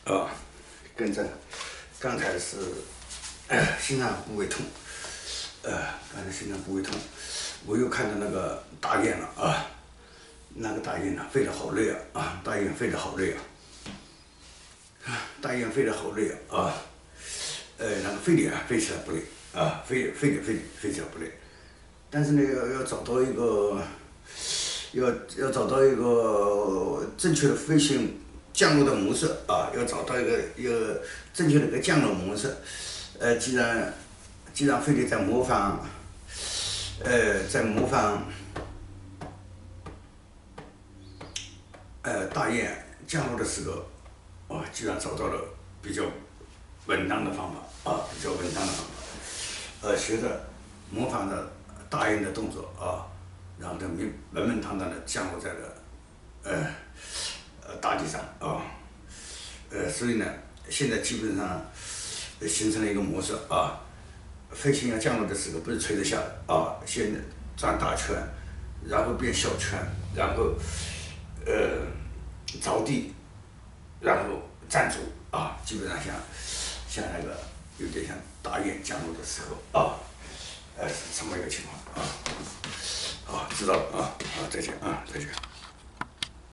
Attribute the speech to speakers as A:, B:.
A: 啊，跟着刚才是心脏部位痛，刚才心脏部位痛，我又看到那个大雁了啊，那个大雁呢飞得好累啊，大雁飞得好累大雁飞得好累那个飞碟飞起来不累飞起来不累，但是呢要找到一个要找到一个正确的飞行降落的模式要找到一个正确的一个降落模式。既然飞碟在模仿大雁降落的时候，既然找到了比较稳当的方法学着模仿着大雁的动作然后它稳稳当当的降落在了大地上所以呢，现在基本上形成了一个模式飞行要降落的时候不是垂着下来先转大圈，然后变小圈，然后着地，然后站住基本上像那个有点像大雁降落的时候